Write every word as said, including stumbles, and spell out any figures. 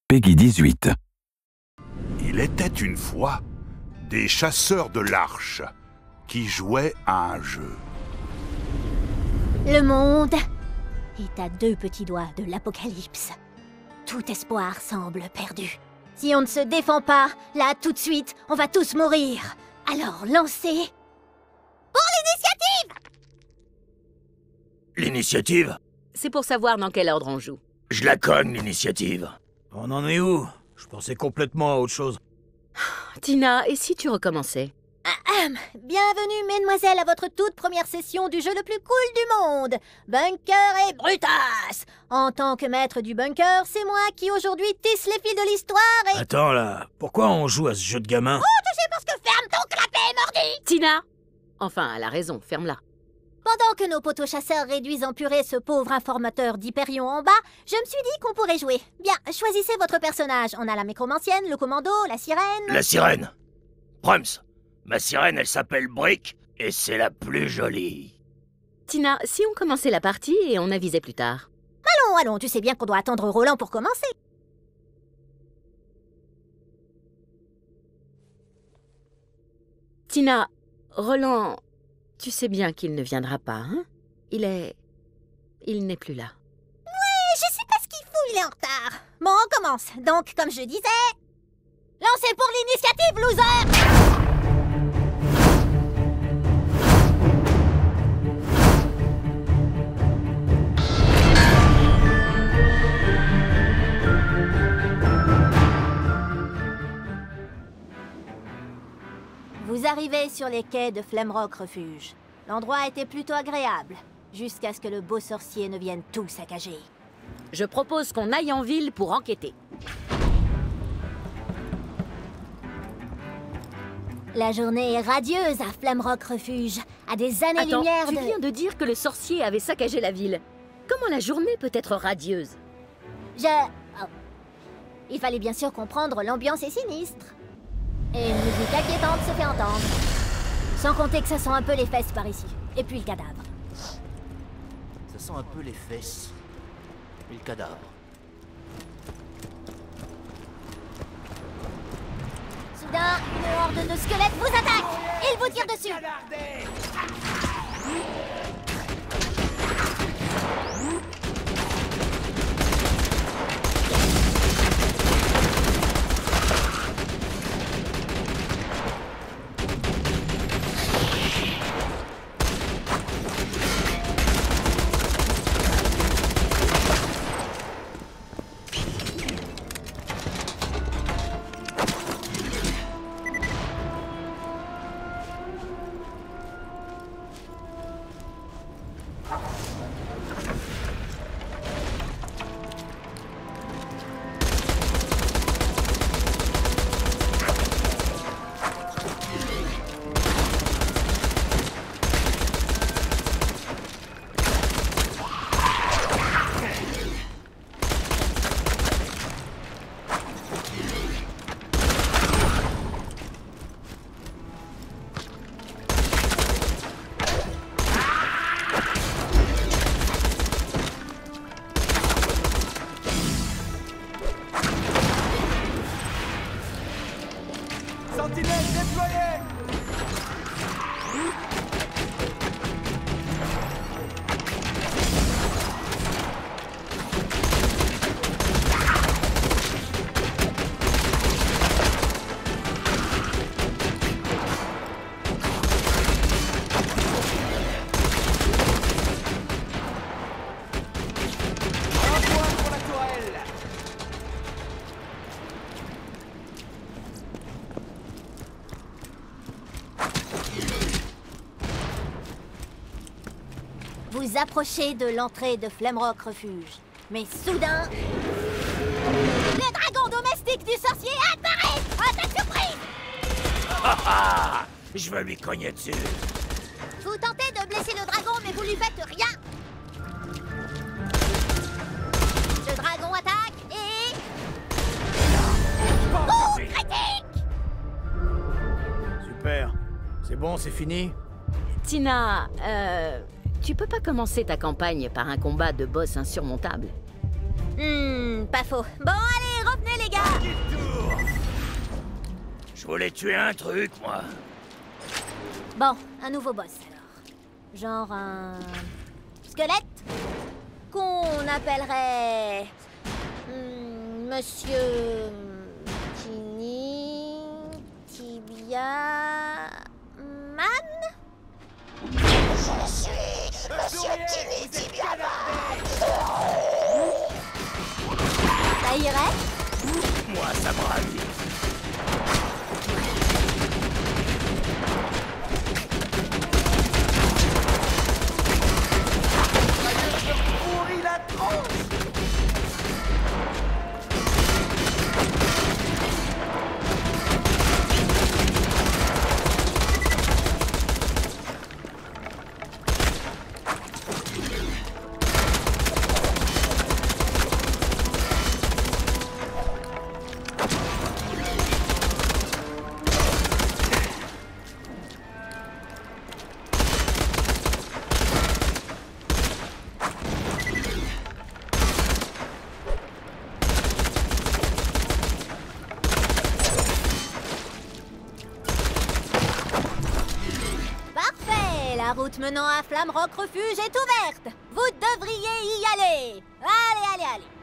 Peggy dix-huit. Il était une fois des chasseurs de l'Arche qui jouaient à un jeu. Le monde est à deux petits doigts de l'apocalypse. Tout espoir semble perdu. Si on ne se défend pas, là, tout de suite, on va tous mourir. Alors, lancez... Pour l'initiative! L'initiative? C'est pour savoir dans quel ordre on joue. Je la cogne, l'initiative. On en est où? Je pensais complètement à autre chose. Tina, et si tu recommençais? Ahem. Bienvenue, mesdemoiselles, à votre toute première session du jeu le plus cool du monde, Bunker et Brutus. En tant que maître du bunker, c'est moi qui aujourd'hui tisse les fils de l'histoire et... Attends là, pourquoi on joue à ce jeu de gamin? Oh, tu sais parce que ferme ton clapet, mordi! Tina! Enfin, elle a raison, ferme-la. Pendant que nos poteaux chasseurs réduisent en purée ce pauvre informateur d'Hyperion en bas, je me suis dit qu'on pourrait jouer. Bien, choisissez votre personnage. On a la mécromancienne, le commando, la sirène... La sirène. Prums, ma sirène, elle s'appelle Brick, et c'est la plus jolie. Tina, si on commençait la partie et on avisait plus tard? Allons, allons, tu sais bien qu'on doit attendre Roland pour commencer. Tina, Roland... Tu sais bien qu'il ne viendra pas, hein? Il est... Il n'est plus là. Ouais, je sais pas ce qu'il fout, il est en retard. Bon, on commence. Donc, comme je disais... Lancez pour l'initiative, loser! Vous arrivez sur les quais de Flamrock Refuge. L'endroit était plutôt agréable, jusqu'à ce que le beau sorcier ne vienne tout saccager. Je propose qu'on aille en ville pour enquêter. La journée est radieuse à Flamrock Refuge, à des années-lumière Attends, de... tu viens de dire que le sorcier avait saccagé la ville. Comment la journée peut être radieuse? Je... Oh. Il fallait bien sûr comprendre, l'ambiance est sinistre. Et une musique inquiétante se fait entendre. Sans compter que ça sent un peu les fesses par ici. Et puis le cadavre. Ça sent un peu les fesses. Et le cadavre. Soudain, une horde de squelettes vous attaque. Ils vous tirent dessus. Vous approchez de l'entrée de Flamrock Refuge. Mais soudain... Le dragon domestique du sorcier apparaît! Attaque surprise! Ah ah! Je vais lui cogner dessus. Vous tentez de blesser le dragon, mais vous lui faites rien! Le dragon attaque et... Oh, critique! Super. C'est bon, c'est fini? Tina, euh... tu peux pas commencer ta campagne par un combat de boss insurmontable? Hmm, pas faux. Bon, allez, revenez les voulais tuer un truc, moi. Bon, un nouveau boss alors. Genre un... squelette qu'on appellerait... hmm, Monsieur... Tini... Tibia... Man. Je suis Monsieur Tini Tibia Man. Ça irait? Moi, ça me ravit. Pourri la tronche. La route menant à Flamme Rock Refuge est ouverte. Vous devriez y aller. Allez, allez, allez.